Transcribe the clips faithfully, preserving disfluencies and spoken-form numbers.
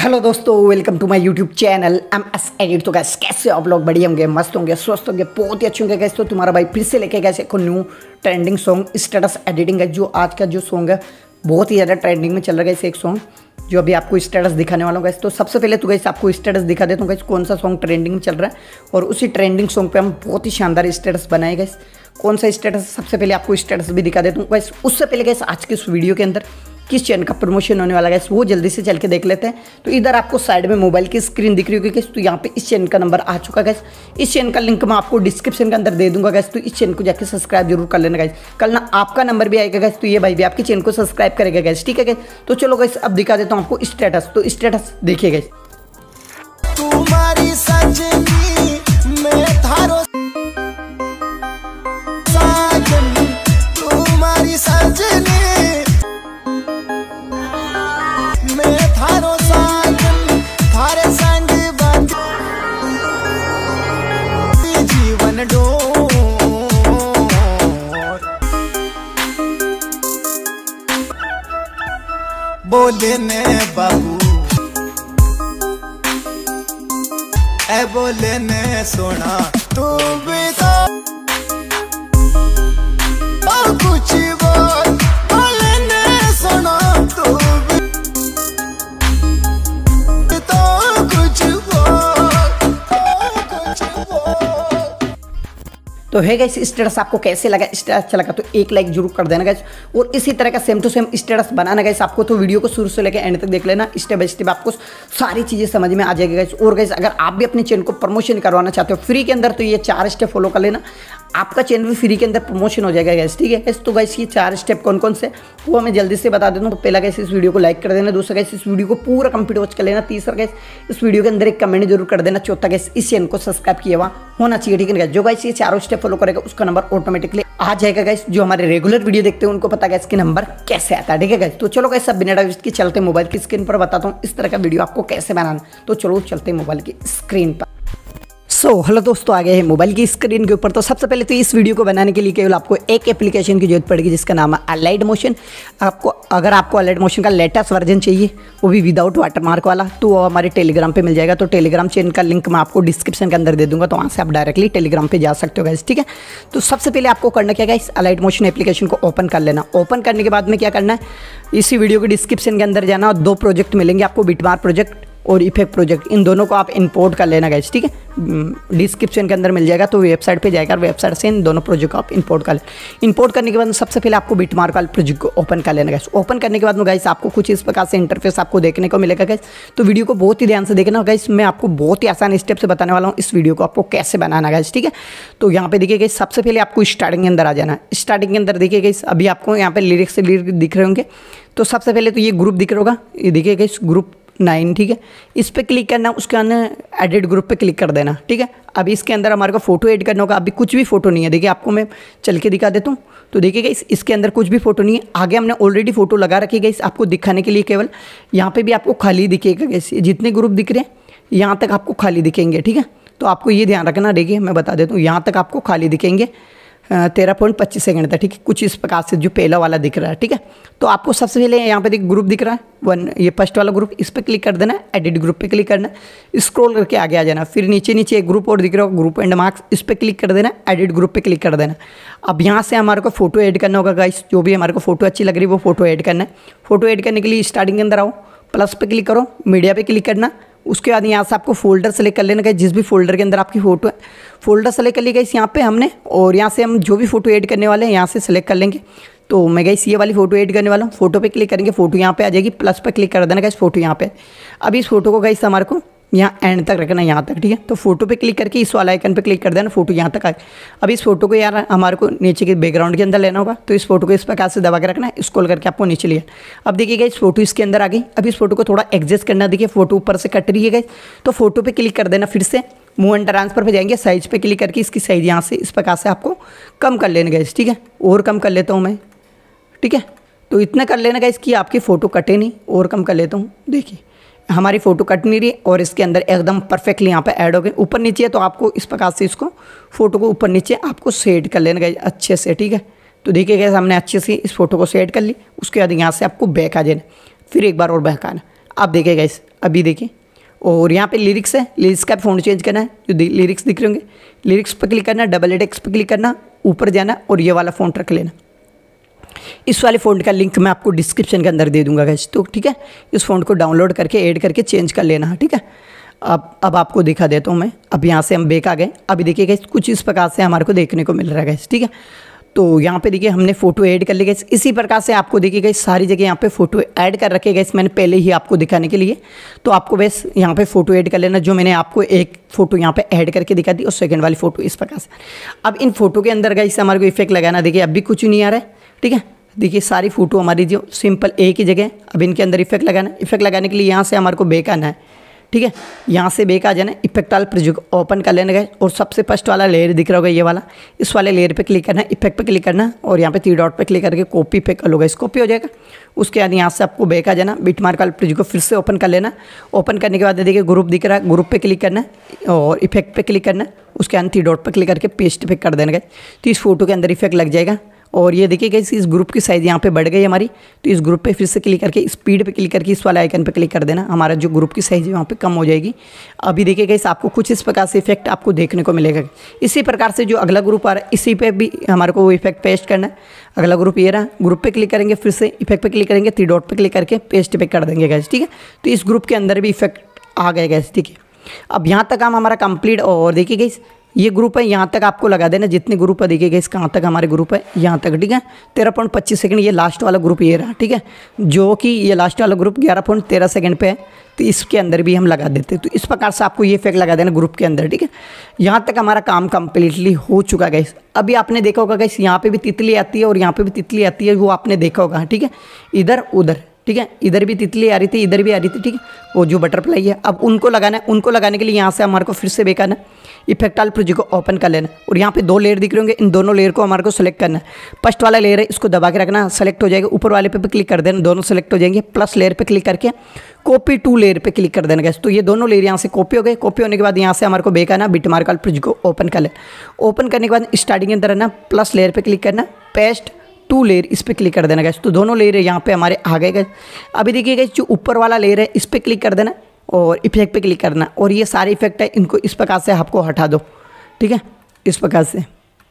Hello दोस्तों, welcome to my YouTube channel M S edit. तो guys कैसे आप लोग? बढ़िया होंगे, मस्त होंगे, स्वस्थ होंगे, बहुत ही अच्छे होंगे गैस। तो तुम्हारा भाई फिर से लेके गए एक new trending song status editing है। जो आज का जो सॉन्ग है बहुत ही ज़्यादा ट्रेंडिंग में चल रहा है। एक सॉन्ग जो अभी आपको स्टेटस दिखाने वाला हूँ गैस। तो सबसे पहले तो गैस आपको स्टेटस दिखा देता हूँ गैस कौन सा सॉन्ग ट्रेंडिंग में चल रहा है, और उसी ट्रेंडिंग सॉन्ग पे हम बहुत ही शानदार स्टेटस बनाए गैस। कौन सा स्टेटस, सबसे पहले आपको स्टेटस भी दिखा देता हूँ गैस। उससे पहले गैस आज के इस वीडियो के अंदर किस चैनल का प्रमोशन होने वाला है वो जल्दी से चल के देख लेते हैं। तो इधर आपको साइड में मोबाइल की स्क्रीन दिख रही होगी गैस। तो यहाँ पे इस चैनल का नंबर आ चुका है गैस। इस चैनल का लिंक मैं आपको डिस्क्रिप्शन के अंदर दे दूंगा गैस। तो इस चैनल को जाकर सब्सक्राइब जरूर कर लेना गैस। कल ना आपका नंबर भी आएगा गैस, तो ये भाई भी आपके चैनल को सब्सक्राइब करेगा गैस, ठीक है गैस। तो चलो गैस अब दिखा देता हूँ आपको स्टेटस। तो स्टेटस देखिए गैस। तुम्हारी सजनी मैं थारो साजन, तुम्हारी सजनी बोले ने बाबू ए बोले ने सोना तू भी तो कुछ बोल, बोले ने सोना तू भी तो कुछ बोल, कुछ बोल। तो है गाइस स्टेटस आपको कैसे लगा? स्टेटस अच्छा लगा तो एक लाइक जरूर कर देना गाइस, और इसी तरह का सेम टू सेम स्टेटस बनाना गाइस आपको। तो वीडियो को शुरू से लेकर एंड तक देख लेना, स्टेप बाय स्टेप आपको सारी चीजें समझ में आ जाएगी गाइस। और गाइस अगर आप भी अपने चैनल को प्रमोशन करवाना चाहते हो फ्री के अंदर, तो ये चार स्टेप फॉलो कर लेना, आपका चैनल भी फ्री के अंदर प्रमोशन हो जाएगा गाइस, ठीक है गाइस। तो गाइस ये चार स्टेप कौन कौन से वो मैं जल्दी से बता देता हूँ। तो पहला गाइस इस वीडियो को लाइक कर देना, दूसरा गाइस इस वीडियो को पूरा कंप्लीट वॉच कर लेना, तीसरा गाइस इस वीडियो के अंदर एक कमेंट जरूर कर देना, चौथा गाइस इस चैनल को सब्सक्राइब किया हुआ होना चाहिए, ठीक है गाइस। जो गाइस ये चारों स्टेप फॉलो करेगा उसका नंबर ऑटोमेटिकली आ जाएगा गाइस। जो हमारे रेगुलर वीडियो देखते हैं उनको पता है इसके नंबर कैसे आता है, ठीक है गाइस। तो चलो गाइस सब बिना टाइम वेस्ट के चलते मोबाइल की स्क्रीन पर बताता हूँ इस तरह का वीडियो आपको कैसे बनाना। तो चलो चलते मोबाइल की स्क्रीन पर। सो so, हेलो दोस्तों, आ गए हैं मोबाइल की स्क्रीन के ऊपर। तो सबसे पहले तो इस वीडियो को बनाने के लिए केवल आपको एक एप्लीकेशन की जरूरत पड़ेगी जिसका नाम है अलाइड मोशन। आपको अगर आपको अलाइड मोशन का लेटेस्ट वर्जन चाहिए वो भी विदाउट वाटरमार्क वाला, तो वो हमारे टेलीग्राम पे मिल जाएगा। तो टेलीग्राम चैनल का लिंक मैं आपको डिस्क्रिप्शन के अंदर दे दूंगा, तो वहाँ से आप डायरेक्टली टेलीग्राम पे जा सकते हो गाइस, ठीक है। तो सबसे पहले आपको करना क्या गाइस, अलाइड मोशन एप्लीकेशन को ओपन कर लेना। ओपन करने के बाद में क्या करना है, इसी वीडियो के डिस्क्रिप्शन के अंदर जाना और दो प्रोजेक्ट मिलेंगे आपको, बिटमार्क प्रोजेक्ट और इफेक्ट प्रोजेक्ट। इन दोनों को आप इंपोर्ट कर लेना गाइस, ठीक है। डिस्क्रिप्शन के अंदर मिल जाएगा, तो वेबसाइट पे जाएगा, वेबसाइट से इन दोनों प्रोजेक्ट को आप इंपोर्ट कर लें। इंपोर्ट करने के बाद सबसे पहले आपको बिटमार्क वाले प्रोजेक्ट को ओपन कर लेना गाइस। ओपन करने के बाद में गाइस आपको कुछ इस प्रकार से इंटरफेस आपको देखने को मिलेगा गाइस। तो वीडियो को बहुत ही ध्यान से देखना गाइस, मैं आपको बहुत ही आसान स्टेप से बताने वाला हूँ इस वीडियो को आपको कैसे बनाना गाइस, ठीक है। तो यहाँ पे देखिए गाइस सबसे पहले आपको स्टार्टिंग के अंदर आ जाना है। स्टार्टिंग के अंदर देखिए गाइस अभी आपको यहाँ पे लिरिक्स से लिरिक्स दिख रहे होंगे। तो सबसे पहले तो ये ग्रुप दिख रहा होगा, ये देखिए गाइस ग्रुप नाइन, ठीक है। इस पर क्लिक करना, उसके अंदर एडिट ग्रुप पे क्लिक कर देना, ठीक है। अभी इसके अंदर हमारे को फोटो ऐड करना होगा। अभी कुछ भी फोटो नहीं है, देखिए आपको मैं चल के दिखा देता हूँ। तो देखिए गाइस इसके अंदर कुछ भी फोटो नहीं है। आगे हमने ऑलरेडी फोटो लगा रखी है गाइस आपको दिखाने के लिए केवल। यहाँ पे भी आपको खाली दिखेगा गाइस, जितने ग्रुप दिख रहे हैं यहाँ तक आपको खाली दिखेंगे, ठीक है। तो आपको ये ध्यान रखना, देखिए मैं बता देता हूँ, यहाँ तक आपको खाली दिखेंगे तेरह पॉइंट पच्चीस सेकंड तक, ठीक है। कुछ इस प्रकार से जो पहला वाला दिख रहा है, ठीक है। तो आपको सबसे पहले यहाँ पे ग्रुप दिख रहा है वन, ये फर्स्ट वाला ग्रुप, इस पर क्लिक कर देना, एडिट ग्रुप पे क्लिक करना, स्क्रॉल करके आगे आ जाना। फिर नीचे नीचे एक ग्रुप और दिख रहा होगा, ग्रुप एंड मार्क्स, इस पर क्लिक कर देना, एडिट ग्रुप पे क्लिक कर देना। अब यहाँ से हमारे को फोटो ऐड करना होगा गाइस, जो भी हमारे को फोटो अच्छी लग रही है वो फोटो ऐड करना है। फोटो ऐड करने के लिए स्टार्टिंग के अंदर आओ, प्लस पे क्लिक करो, मीडिया पे क्लिक करना। उसके बाद यहाँ से आपको फोल्डर सेलेक्ट कर लेना है, जिस भी फोल्डर के अंदर आपकी फोटो है फोल्डर सेलेक्ट कर ली गई यहाँ पे हमने, और यहाँ से हम जो भी फोटो ऐड करने वाले हैं यहाँ से सेलेक्ट कर लेंगे। तो मैं गई ये वाली फोटो ऐड करने वाला हूँ। फोटो पे क्लिक करेंगे, फोटो यहाँ पे आ जाएगी, प्लस पे क्लिक कर देना गाइस, फोटो यहाँ पे। अब इस फोटो को गाइस हमारे को यहाँ एंड तक रखना है, यहाँ तक, ठीक है। तो फोटो पे क्लिक करके इस वाला आइकन पे क्लिक कर देना, फोटो यहाँ तक आए। अब इस फोटो को यार हमारे को नीचे के बैकग्राउंड के अंदर लेना होगा, तो इस फोटो को इस प्रकार से दबा के रखना है, स्क्रॉल करके आपको नीचे लिया। अब देखिएगा इस फोटो इसके अंदर आ गई। अब इस फोटो को थोड़ा एडजस्ट करना, देखिए फोटो ऊपर से कट रही है गाइस। तो फोटो पे क्लिक कर देना, फिर से मूव एंड ट्रांसफर पे जाएंगे, साइज पे क्लिक करके इसकी साइज यहाँ से इस प्रकार से आपको कम कर लेना गाइस, ठीक है। और कम कर लेता हूँ मैं, ठीक है। तो इतना कर लेना गाइस कि आपकी फ़ोटो कटे नहीं। और कम कर लेता हूँ, देखिए हमारी फ़ोटो कट नहीं रही और इसके अंदर एकदम परफेक्टली यहाँ पे ऐड हो गए। ऊपर नीचे है तो आपको इस प्रकार से इसको फोटो को ऊपर नीचे आपको सेट कर लेना गाइस अच्छे से, ठीक है। तो देखिए गाइस हमने अच्छे से इस फोटो को सेट कर ली। उसके बाद यहाँ से आपको बैक आ जाना, फिर एक बार और बैक आना। आप देखिए गाइस अभी देखिए, और यहाँ पे लिरिक्स है, लिरिक्स का फ़ॉन्ट चेंज करना है, जो लिरिक्स दिख रहे होंगे लिरिक्स पर क्लिक करना, डबल टेक्स्ट पर क्लिक करना, ऊपर जाना और ये वाला फ़ॉन्ट रख लेना। इस वाले फ़ॉन्ट का लिंक मैं आपको डिस्क्रिप्शन के अंदर दे दूंगा गाइस, तो ठीक है, इस फ़ॉन्ट को डाउनलोड करके ऐड करके चेंज कर लेना, ठीक है। अब अब आपको दिखा देता हूँ मैं। अब यहाँ से हम बैक आ गए। अभी देखिए गाइस कुछ इस प्रकार से हमारे को देखने को मिल रहा है गाइस, ठीक है। तो यहाँ पे देखिए हमने फ़ोटो ऐड कर ली गाइस। इसी प्रकार से आपको देखिए गाइस सारी जगह यहाँ पे फ़ोटो ऐड कर रखे गाइस, मैंने पहले ही आपको दिखाने के लिए। तो आपको बस यहाँ पे फ़ोटो ऐड कर लेना, जो मैंने आपको एक फ़ोटो यहाँ पे ऐड करके दिखा दी और सेकंड वाली फ़ोटो इस प्रकार से। अब इन फोटो के अंदर गाइस हमारे को इफेक्ट लगाना, देखिए अब भी कुछ नहीं आ रहा है, ठीक है। देखिए सारी फ़ोटो हमारी जो सिंपल एक ही जगह, अब इनके अंदर इफेक्ट लगाना है। इफेक्ट लगाने के लिए यहाँ से हमारे को बैक आना है, ठीक है। यहाँ से बैक आ जाना है, इफेक्ट वाला प्रोजेक्ट ओपन कर लेना है और सबसे फर्स्ट वाला लेयर दिख रहा होगा ये वाला, इस वाले लेयर पे क्लिक करना है, इफेक्ट पे क्लिक करना और यहाँ पे थ्री डॉट पे क्लिक करके कॉपी पे कर लोगे, इस कॉपी हो जाएगा। उसके बाद यहाँ से आपको बैक आ जाना, बिट मार्क वाले प्रोजेक्ट को फिर से ओपन कर लेना। ओपन करने के बाद देखिए ग्रुप दिख रहा है, ग्रुप पे क्लिक करना है और इफेक्ट पे क्लिक करना है। उसके बाद थ्री डॉट पे क्लिक करके पेस्ट पे कर देना है, तो इस फोटो के अंदर इफेक्ट लग जाएगा। और ये देखिए गाइस इस ग्रुप की साइज़ यहाँ पे बढ़ गई हमारी, तो इस ग्रुप पे फिर से क्लिक करके स्पीड पे क्लिक करके इस वाले आइकन पे क्लिक कर देना, हमारा जो ग्रुप की साइज़ है वहाँ पे कम हो जाएगी। अभी देखिए गाइस आपको कुछ इस प्रकार से इफेक्ट आपको देखने को मिलेगा। इसी प्रकार से जो अगला ग्रुप आ रहा है इसी पे भी हमारे को वो इफेक्ट पेस्ट करना है। अगला ग्रुप ये रहा, ग्रुप पे क्लिक करेंगे, फिर से इफेक्ट पे क्लिक करेंगे, थ्री डॉट पे क्लिक करके पेस्ट पे कर देंगे गाइस, ठीक है। तो इस ग्रुप के अंदर भी इफेक्ट आ गए गाइस, ठीक है। अब यहाँ तक काम हमारा कंप्लीट। और देखिए गाइस ये ग्रुप है, यहाँ तक आपको लगा देना जितने ग्रुप है। देखिए गाइस कहाँ तक हमारे ग्रुप है, यहाँ तक, ठीक है। तेरह पॉइंट पच्चीस सेकंड ये लास्ट वाला ग्रुप ये रहा, ठीक है। जो कि ये लास्ट वाला ग्रुप ग्यारह पॉइंट तेरह सेकंड पे है, तो इसके अंदर भी हम लगा देते हैं। तो इस प्रकार से आपको ये इफेक्ट लगा देना ग्रुप के अंदर, ठीक है। यहाँ तक हमारा काम कम्प्लीटली हो चुका है गाइस। अभी आपने देखा होगा गाइस यहाँ पे भी तितली आती है और यहाँ पे भी तितली आती है, वो आपने देखा होगा, ठीक है। इधर उधर, ठीक है, इधर भी तितली आ रही थी, इधर भी आ रही थी, ठीक है। वो जो बटरफ्लाई है, अब उनको लगाना है। उनको लगाने के लिए यहाँ से हमारे को फिर से बेकाना इफेक्ट वाले प्रोजेक्ट को ओपन कर लेना और यहाँ पे दो लेयर दिख रहे होंगे, इन दोनों लेयर को हमारे को सेलेक्ट करना है। फर्स्ट वाला लेयर है, इसको दबा के रखना, सेलेक्ट हो जाएगा। ऊपर वाले पे पे क्लिक कर देना, दोनों सेलेक्ट हो जाएंगे। प्लस लेयर पे क्लिक करके कॉपी टू लेयर पे क्लिक कर देना गाइस। तो ये दोनों लेयर यहाँ से कॉपी हो गए। कॉपी होने के बाद यहाँ से हमारे को बेकाना बिट मार्क वाले प्रोजेक्ट को ओपन कर लेना। ओपन करने के बाद स्टार्टिंग के अंदर है ना, प्लस लेयर पे क्लिक करना, पेस्ट टू लेयर इस पर क्लिक कर देना गाइस। तो दोनों लेयर यहाँ पे हमारे आ गए गाइस। अभी देखिए गाइस जो ऊपर वाला लेयर है इस पर क्लिक कर देना और इफेक्ट पे क्लिक करना और ये सारे इफेक्ट है इनको इस प्रकार से आपको हटा दो, ठीक है। इस प्रकार से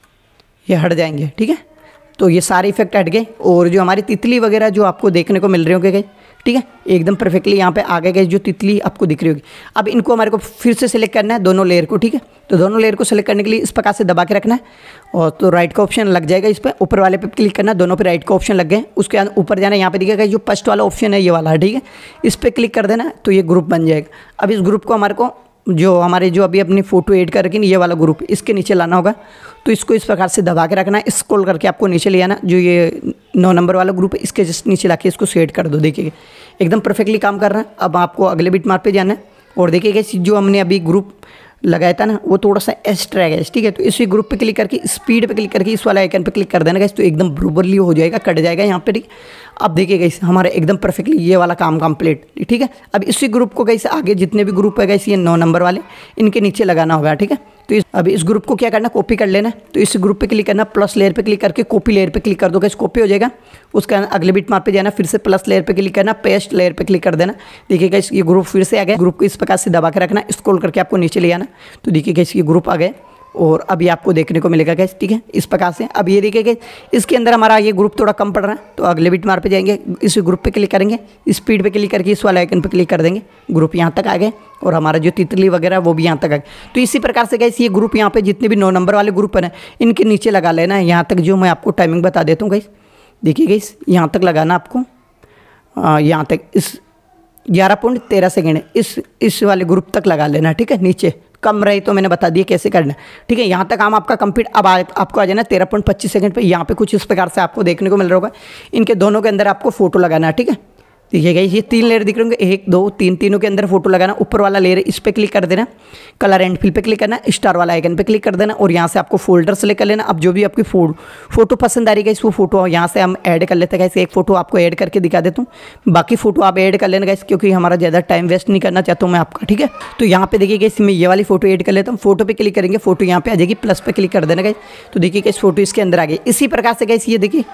ये हट जाएंगे, ठीक है। तो ये सारे इफेक्ट हट गए और जो हमारी तितली वगैरह जो आपको देखने को मिल रहे होंगे, ठीक है, एकदम परफेक्टली यहाँ पे आ गए जो तितली आपको दिख रही होगी। अब इनको हमारे को फिर से सिलेक्ट करना है दोनों लेयर को, ठीक है। तो दोनों लेयर को सिलेक्ट करने के लिए इस प्रकार से दबा के रखना है और तो राइट का ऑप्शन लग जाएगा इस पर। ऊपर वाले पे क्लिक करना, दोनों पे राइट का ऑप्शन लग गए। उसके बाद ऊपर जाना, यहाँ पे दिखेगा जो फर्स्ट वाला ऑप्शन है ये वाला, ठीक है। इस पर क्लिक कर देना तो ये ग्रुप बन जाएगा। अब इस ग्रुप को हमारे को जो हमारे जो अभी अपनी फोटो ऐड कर रखी ये वाला ग्रुप इसके नीचे लाना होगा। तो इसको इस प्रकार से दबा के रखना है, स्क्रॉल करके आपको नीचे ले आना। जो ये नौ नंबर वाला ग्रुप है इसके जस्ट नीचे लाके इसको सेट कर दो। देखिए एकदम परफेक्टली काम कर रहा है। अब आपको अगले बिट मार्क पे जाना है और देखिएगा जो हमने अभी ग्रुप लगाया था ना वो थोड़ा सा एक्स्ट्रा है, ठीक है। तो इसी ग्रुप पे क्लिक करके स्पीड पे क्लिक करके इस वाला आइकन पे क्लिक कर देना गाइस, तो एकदम बराबरली हो जाएगा, कट जाएगा यहाँ पे, ठीक। अब देखिए गाइस हमारा एकदम परफेक्टली ये वाला काम कंप्लीट, ठीक है। अब इसी ग्रुप को गाइस आगे जितने भी ग्रुप है गाइस ये नौ नंबर वाले इनके नीचे लगाना होगा, ठीक है। तो इस अभी इस ग्रुप को क्या करना, कॉपी कर लेना। तो इस ग्रुप पे क्लिक करना, प्लस लेयर पे क्लिक करके कॉपी लेयर पे क्लिक कर दो गाइस, कॉपी हो जाएगा। उसका अगले बिट मार्क पे जाना, फिर से प्लस लेयर पे क्लिक करना, पेस्ट लेयर पे क्लिक कर देना। देखिए गाइस ये ग्रुप फिर से आ गया। ग्रुप को इस प्रकार से दबा के रखना, स्क्रॉल करके आपको नीचे ले आना। तो देखिए गाइस ये ग्रुप आ गए और अभी आपको देखने को मिलेगा गाइस, ठीक है, इस प्रकार से। अब ये देखिए गाइस इसके अंदर हमारा ये ग्रुप थोड़ा कम पड़ रहा है, तो अगले बिट मार्क पे जाएंगे, इस ग्रुप पे क्लिक करेंगे, स्पीड पे क्लिक करके इस वाले आइकन पे क्लिक कर देंगे। ग्रुप यहाँ तक आ गए और हमारा जो तितली वगैरह वो भी यहाँ तक आ गए। तो इसी प्रकार से गाइस ये ग्रुप यहाँ पे जितने भी नौ नंबर वाले ग्रुप है इनके नीचे लगा लेना है। यहाँ तक जो मैं आपको टाइमिंग बता देता हूँ गाइस, देखिए गाइस यहाँ तक लगाना आपको, यहाँ तक इस ग्यारह पॉइंट तेरह सेकेंड इस इस वाले ग्रुप तक लगा लेना, ठीक है। नीचे कम रहे तो मैंने बता दिया कैसे करना, ठीक है। यहाँ तक काम आपका कंप्लीट। अब आ, आपको आ जाना तेरह पॉइंट पच्चीस सेकंड पे। यहाँ पे कुछ इस प्रकार से आपको देखने को मिल रहा होगा। इनके दोनों के अंदर आपको फोटो लगाना है, ठीक है। देखिए गाइस ये तीन लेयर दिख रहे होंगे, एक दो तीन, तीनों के अंदर फोटो लगाना। ऊपर वाला लेयर इस पर क्लिक कर देना, कलर एंड फिल पे क्लिक करना, स्टार वाला आइकन पे क्लिक कर देना और यहाँ से आपको फोल्डर सेलेक्ट कर लेना। अब जो भी आपकी फोटो पसंद आ रही है गाइस वो फोटो यहाँ से हम ऐड कर लेते हैं गाइस। एक फोटो आपको ऐड करके दिखा देता हूँ, बाकी फोटो आप ऐड कर लेना गाइस, क्योंकि हमारा ज़्यादा टाइम वेस्ट नहीं करना चाहता हूँ मैं आपका, ठीक है। तो यहाँ पे देखिए गाइस मैं ये वाली फोटो ऐड कर लेता हूँ। फोटो पे क्लिक करेंगे, फोटो यहाँ पे आ जाएगी, प्लस पे क्लिक कर देना गाइस। तो देखिए गाइस फोटो इसके अंदर आ गई। इसी प्रकार से गाइस ये देखिए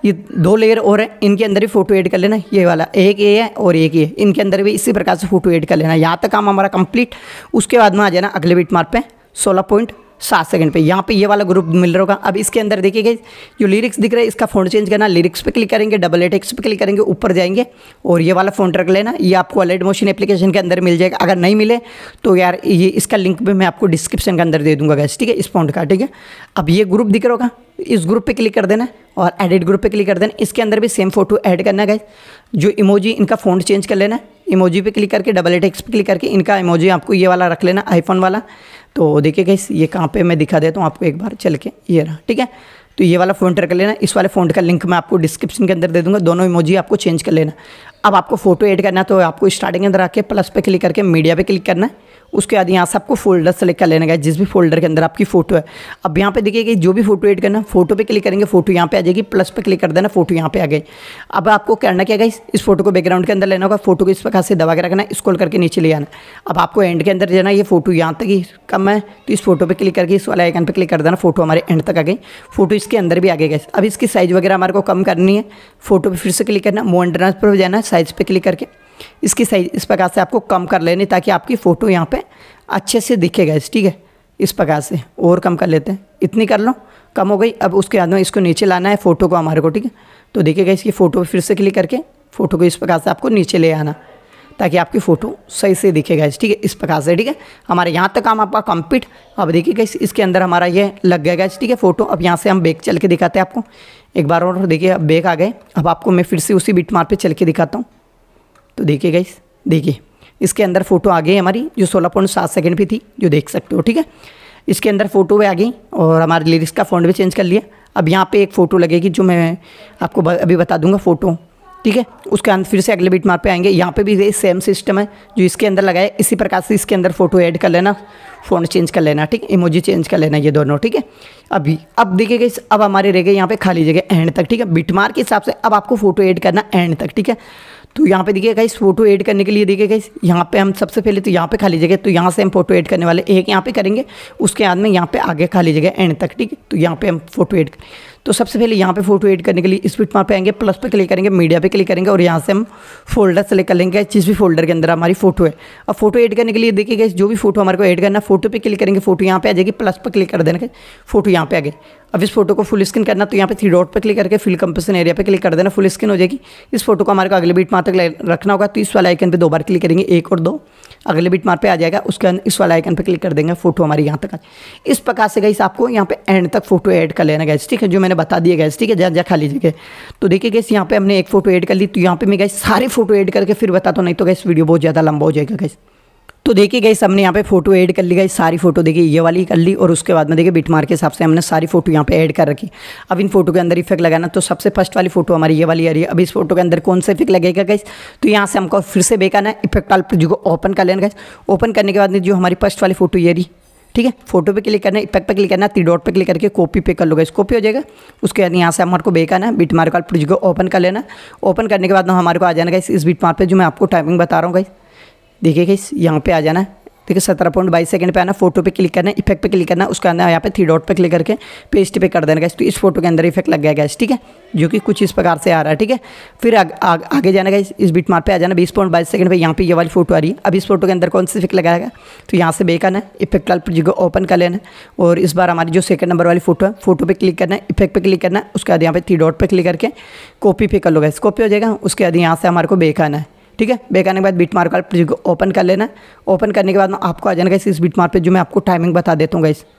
ये दो लेयर और है, इनके अंदर भी फोटो ऐड कर लेना। ये वाला एक ये है और एक ये, इनके अंदर भी इसी प्रकार से फोटो ऐड कर लेना। यहाँ तक काम हमारा कंप्लीट। उसके बाद में आ जाना अगले बीट मार्क पे सोलह पॉइंट सात सेकंड पे। यहाँ पे ये वाला ग्रुप मिल रहा होगा। अब इसके अंदर देखिएगा जो लिरिक्स दिख रहा है, इसका फ़ॉन्ट चेंज करना। लिरिक्स पे क्लिक करेंगे, डबल ए टेक्स्ट पे क्लिक करेंगे, ऊपर जाएंगे और ये वाला फ़ॉन्ट रख लेना। ये आपको अलाइड मोशन एप्लीकेशन के अंदर मिल जाएगा। अगर नहीं मिले तो यार ये इसका लिंक भी मैं आपको डिस्क्रिप्शन के अंदर दे दूंगा गैस, ठीक है, इस फ़ॉन्ट का, ठीक है। अब ये ग्रुप दिख रहा होगा, इस ग्रुप पे क्लिक कर देना और एडिट ग्रुप पे क्लिक कर देना। इसके अंदर भी सेम फोटो ऐड करना है गाइस। जो इमोजी, इनका फ़ॉन्ट चेंज कर लेना। इमोजी पे क्लिक करके, डबल ए टेक्स्ट पे क्लिक करके इनका इमोजी आपको ये वाला रख लेना, आईफोन वाला। तो देखिए गाइस ये कहाँ पे मैं दिखा देता हूँ आपको एक बार चल के, ये रहा, ठीक है। तो ये वाला फ़ॉन्ट रख लेना। इस वाले फ़ॉन्ट का लिंक मैं आपको डिस्क्रिप्शन के अंदर दे दूंगा। दोनों इमोजी आपको चेंज कर लेना। अब आपको फोटो ऐड करना है तो आपको स्टार्टिंग के अंदर आके प्लस पे क्लिक करके मीडिया पे क्लिक करना है। उसके बाद यहाँ से आपको फोल्डर सेलेक्ट कर लेना है जिस भी फोल्डर के अंदर आपकी फोटो है। अब यहाँ पे देखिए जो भी फोटो ऐड करना, फोटो पे क्लिक करेंगे, फोटो यहाँ पे आ जाएगी, प्लस पे क्लिक कर देना, फोटो यहाँ पे आ गई। अब आपको करना क्या गाइस, इस फोटो को बैकग्राउंड के अंदर लेना होगा। फोटो को इस प्रकार से दबा के रखना है, स्क्रॉल करके नीचे ले आना। अब आपको एंड के अंदर जाना, ये फोटो यहाँ तक ही कम है तो इस फोटो पे क्लिक करके इस वाले आइकन पे क्लिक कर देना। फोटो हमारे एंड तक आ गई, फोटो इसके अंदर भी आ गई गाइस। अब इसकी साइज़ वगैरह हमारे को कम करनी है। फोटो पे फिर से क्लिक करना, मोर एंड ट्रांसफर पर जाना, साइज़ पे क्लिक करके इसकी साइज इस प्रकार से आपको कम कर लेनी ताकि आपकी फ़ोटो यहाँ पे अच्छे से दिखेगा, ठीक है। इस प्रकार से और कम कर लेते हैं, इतनी कर लो, कम हो गई। अब उसके बाद में इसको नीचे लाना है फ़ोटो को हमारे को, ठीक है। तो देखिएगा इसकी फ़ोटो फिर से क्लिक करके फ़ोटो को इस प्रकार से आपको नीचे ले आना ताकि आपकी फ़ोटो सही से दिखेगा, ठीक है, इस प्रकार से, ठीक है। हमारे यहाँ तक काम आपका कंप्लीट। अब देखिएगा इसके अंदर हमारा ये लग गया, ठीक है, फ़ोटो। अब यहाँ से हम बैक चल के दिखाते हैं आपको एक बार और। देखिए अब बैक आ गए। अब आपको मैं फिर से उसी बिट मार्क पे चल के दिखाता हूँ। तो देखिए गाइस, देखिए इसके अंदर फ़ोटो आ गई हमारी जो सोलह पॉइंट सात सेकंड पे थी, जो देख सकते हो, ठीक है। इसके अंदर फ़ोटो भी आ गई और हमारे लिरिक्स का फ़ॉन्ट भी चेंज कर लिया। अब यहाँ पे एक फ़ोटो लगेगी जो मैं आपको अभी बता दूंगा फ़ोटो, ठीक है। उसके अंदर फिर से अगले बीट मार्क पे आएंगे। यहाँ पे भी सेम सिस्टम है जो इसके अंदर लगाए, इसी प्रकार से इसके अंदर फ़ोटो ऐड कर लेना, फ़ॉन्ट चेंज कर लेना, ठीक, इमोजी चेंज कर लेना, ये दोनों, ठीक है। अभी अब देखिएगा इस अब हमारे रह गए यहाँ पे खाली जगह एंड तक, ठीक है। बिट मार्क के हिसाब से अब आपको फ़ोटो ऐड करना एंड तक, ठीक है। तो यहाँ पे देखिएगा इस फोटो ऐड करने के लिए देखिएगा इस यहाँ पे हम सबसे पहले तो यहाँ पे खाली जगह, तो यहाँ से हम फोटो ऐड करने वाले एक यहाँ पे करेंगे, उसके बाद में यहाँ पे आगे खाली जगह एंड तक, ठीक है। तो यहाँ पे हम फोटो ऐड, तो सबसे पहले यहाँ पे फोटो ऐड करने के लिए इस बिट मार्क पे आएंगे, प्लस पे क्लिक करेंगे, मीडिया पे क्लिक करेंगे और यहाँ से हम फोल्डर सेलेक्ट कर लेंगे जिस भी फोल्डर के अंदर हमारी फोटो है। अब फोटो ऐड करने के लिए देखिएगा जो भी फोटो हमारे को ऐड करना, फोटो पे क्लिक करेंगे, फोटो यहाँ पे आ जाएगी, प्लस पे क्लिक कर देना, फोटो यहाँ पे आ गई। अब इस फोटो को फुल स्क्रीन करना तो यहाँ पे थ्री डॉट पे क्लिक करके फिल कंपोजिशन एरिया पे क्लिक कर देना, फुल स्क्रीन हो जाएगी। इस फोटो को हमारे को अगले बीट मार्क तक रखना होगा तो इस वाले आइकन पे दो बार क्लिक करेंगे, एक और दो, अगले बीट मार्क पे आ जाएगा। उसके बाद इस वाले आइकन पे क्लिक कर देंगे, फोटो हमारी यहाँ तक आ। इस प्रकार से गाइस आपको यहाँ पे एंड तक फोटो ऐड कर लेना गाइस, ठीक है, जो मैंने बता दिया गाइस, ठीक है, जहाँ जहाँ खाली जगह। तो देखिए गाइस यहाँ पे हमने एक फोटो ऐड कर ली, तो यहाँ पे मैं गाइस सारी फोटो ऐड करके फिर बताता हूँ, नहीं तो गाइस वीडियो बहुत ज़्यादा लंबा हो जाएगा गाइस। तो देखिए गाइस हमने यहाँ पे फोटो ऐड कर ली गाइस, सारी फोटो देखिए ये वाली कर ली और उसके बाद में देखिए बिट मार्क के हिसाब से हमने सारी फोटो यहाँ पे ऐड कर रखी। अब इन फोटो के अंदर इफेक्ट लगाना, तो सबसे फर्स्ट वाली फोटो हमारी ये वाली आ रही है। अब इस फोटो के अंदर कौन सा इफेक्ट लगेगा गाइस, तो यहाँ से हमको फिर से बेकाना है, इफेक्ट वाले को ओपन कर लेना गाइस। ओपन करने के बाद में जो हमारी फर्स्ट वाली फोटो ये रही, ठीक है, फोटो पे क्लिक करना है, इफेक्ट पे क्लिक करना है, थ्री डॉट पे क्लिक करके कॉपी पे कर लो गाइस, कॉपी हो जाएगा। उसके बाद यहाँ से हमारे को बेकाना है, बिट मार्क वाले को ओपन कर लेना। ओपन करने के बाद हमारे को आ जाना गाइस इस बिट मार्क पे जो मैं आपको टाइमिंग बता रहा हूँ गाइस। देखिए गाइस यहाँ पे आ जाना है, देखिए सत्रह पॉइंट बाईस सेकंड पे आना, फोटो पे क्लिक करना है, इफेक्ट पे क्लिक करना है, उसके अंदर यहाँ पे थ्री डॉट पे क्लिक करके पेस्ट पे कर देना गाइस। तो इस फोटो के अंदर इफेक्ट लग गया गाइस, ठीक है, जो कि कुछ इस प्रकार से आ रहा है, ठीक है। फिर आग, आग, आगे जाना गाइस, इस बिट मार्क पे आ जाना, बीस पॉइंट बाईस सेकंड पे यहाँ पे ये वाली फोटो आ रही है। अब इस फोटो के अंदर कौन सा इफेक्ट लगाएगा, तो यहाँ से बेक आना है, इफेक्ट वाले को ओपन कर लेना और इस बार हमारी जो सेकंड नंबर वाली फोटो है, फोटो पे क्लिक करना है, इफेक्ट पे क्लिक करना है, उसके बाद यहाँ पे थ्री डॉट पे क्लिक करके कॉपी पे कर लो गाइस, कॉपी हो जाएगा। उसके बाद यहाँ से हमारे को बेक आना है, ठीक है। बैक आने के बाद बिट मार्क वाले को ओपन कर लेना। ओपन करने के बाद में आपको आ जाना गाइस इस बिट मार्क पे जो मैं आपको टाइमिंग बता देता हूँ गाइस।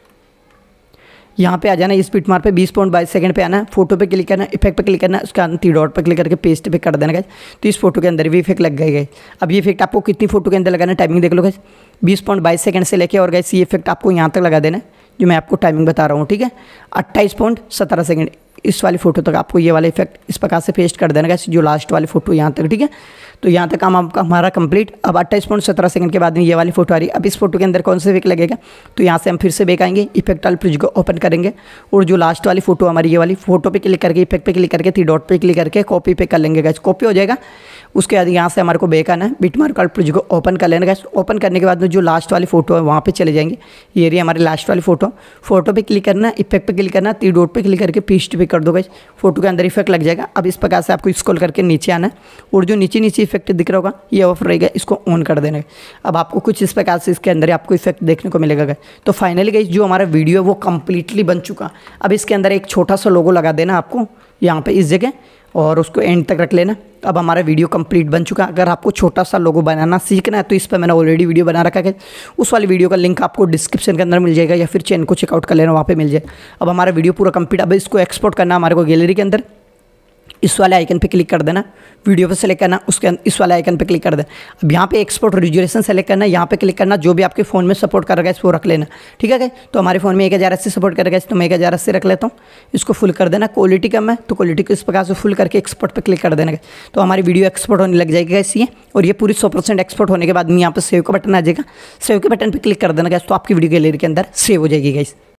यहाँ पे आ जाना, इस बिट मार्क पे बीस पॉइंट बाईस सेकंड पे आना, फोटो पे क्लिक करना, इफेक्ट पे क्लिक करना, उसके बाद थ्री डॉट पे क्लिक करके पेस्ट पे कर देना गाइस। तो इस फोटो के अंदर भी इफेक्ट लग गए। अब ये इफेक्ट आपको कितनी फोटो के अंदर लगाना है, टाइमिंग देख लो गाइस, बीस पॉइंट बाईस सेकंड से लेके और गाइस ये इफेक्ट आपको यहाँ तक लगा देना जो मैं आपको टाइमिंग बता रहा हूँ, ठीक है, अट्ठाईस पॉइंट सत्रह सेकंड इस वाली फोटो तक आपको ये वाला इफेक्ट इस प्रकार से पेस्ट कर देना गाइस, जो लास्ट वाली फोटो यहाँ तक, ठीक है। तो यहाँ तक काम आपका हमारा कंप्लीट। अब अट्ठाईस पॉइंट सत्रह सेकंड के बाद में ये वाली फोटो आ रही है। अब इस फोटो के अंदर कौन सा इफेक्ट लगेगा, तो यहाँ से हम फिर से बैक आएंगे, इफेक्ट वाले प्रोजेक्ट को ओपन करेंगे और जो लास्ट वाली फोटो हमारी ये वाली फोटो पे क्लिक करके इफेक्ट पे क्लिक करके थ्री डॉट पे क्लिक करके कॉपी पे कर लेंगे गाइस। कॉपी हो जाएगा, उसके बाद यहाँ से हमारे को बैक आना है, बिटमार्क वाले प्रोजेक्ट को ओपन कर लेना गाइस। ओपन करने के बाद में जो लास्ट वाली फोटो है वहाँ पे चले जाएंगे, ये रही हमारी लास्ट वाली फोटो। फोटो पे क्लिक करना है, इफेक्ट पे क्लिक करना है, थ्री डॉट पे क्लिक करके पेस्ट पे कर दो गाइस, फोटो के अंदर इफेक्ट लग जाएगा। अब इस प्रकार से आपको स्क्रॉल करके नीचे आना है और जो नीचे नीचे इफेक्ट दिख रहा होगा ये ऑफ रहेगा, इसको ऑन कर देना है। अब आपको कुछ इस प्रकार से इसके अंदर आपको इफेक्ट देखने को मिलेगा गाइस। तो फाइनली गाइस जो हमारा वीडियो है वो कंप्लीटली बन चुका। अब इसके अंदर एक छोटा सा लोगो लगा देना आपको यहाँ पे इस जगह और उसको एंड तक रख लेना। अब हमारा वीडियो कंप्लीट बन चुका। अगर आपको छोटा सा लोगो बनाना सीखना है तो इस पर मैंने ऑलरेडी वीडियो बना रखा है, उस वाली वीडियो का लिंक आपको डिस्क्रिप्शन के अंदर मिल जाएगा या फिर चैनल को चेकआउट कर लेना, वहाँ पे मिल जाएगा। अब हमारा वीडियो पूरा कंप्लीट। अब इसको एक्सपोर्ट करना हमारे को गैलरी के अंदर, इस वाले आइकन पे क्लिक कर देना, वीडियो पे सेलेक्ट करना, उसके अंदर इस वाले आइकन पे क्लिक कर देना। अब यहाँ पे एक्सपोर्ट रेजोल्यूशन सेलेक्ट करना, यहाँ पे क्लिक करना, जो भी आपके फ़ोन में सपोर्ट कर रहा है वो रख लेना, ठीक है। तो हमारे फ़ोन में एक हज़ार अस्सी सपोर्ट कर रहा है तो मैं एक हज़ार अस्सी रख लेता हूँ, इसको फुल कर देना। क्वालिटी कम है तो क्वालिटी को इस प्रकार से फुल करके एक्सपोर्ट पर क्लिक कर देना, तो हमारी वीडियो एक्सपोर्ट होने लग जाएगी गाइस ये। और ये पूरी सौ परसेंट एक्सपोर्ट होने के बाद यहाँ पर सेव का बटन आ जाएगा, सेव के बटन पर क्लिक कर देना गाइस, तो आपकी वीडियो गैलरी के अंदर सेव हो जाएगी गाइस।